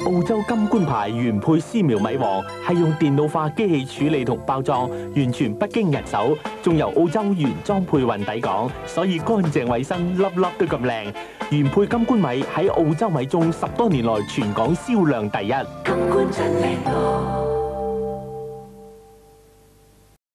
澳洲金冠牌原配絲苗米黃係用電腦化機器處理同包裝，完全不經人手，仲由澳洲原裝配運抵港，所以乾淨衛生，粒粒都咁靚。原配金冠米喺澳洲米中10多年來全港銷量第一。金冠真靚